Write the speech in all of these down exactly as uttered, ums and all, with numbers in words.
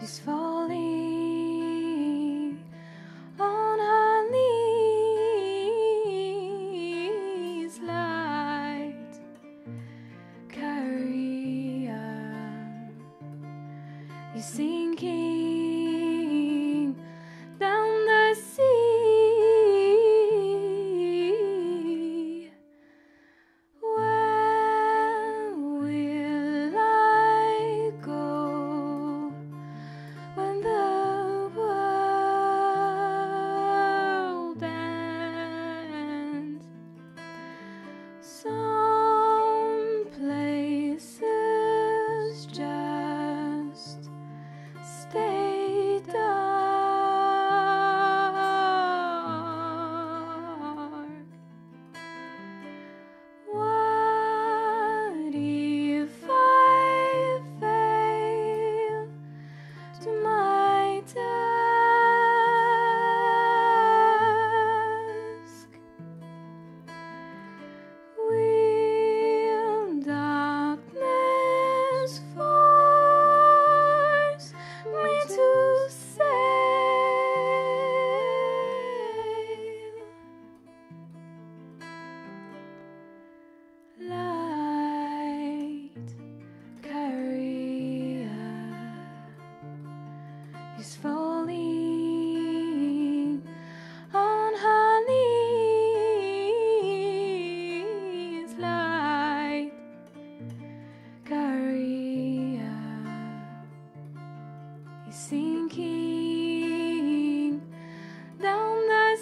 is falling on her knees. Light carrier is sinking down the sea. Where will I go when the world ends? Some places just stay dark. What if I fail to my task? Will darkness force me to sail? Light carrier is falling on her knees. Light carrier is sinking down the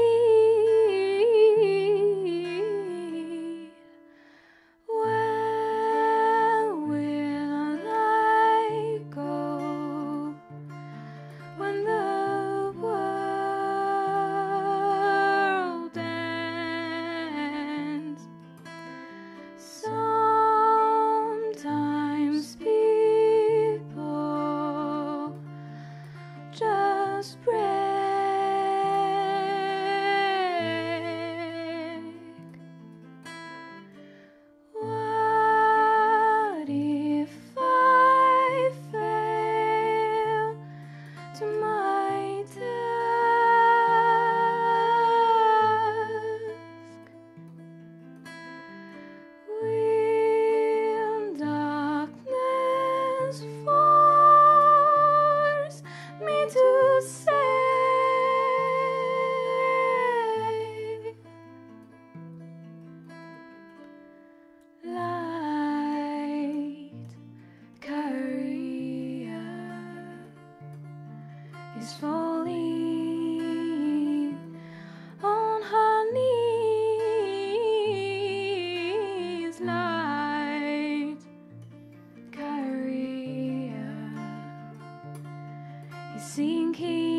sea. Where will I go when the world ends? Sometimes people just break. What if I fail to my task? Will darkness force me to sail? Light carrier is falling on her knees. Light carrier is sinking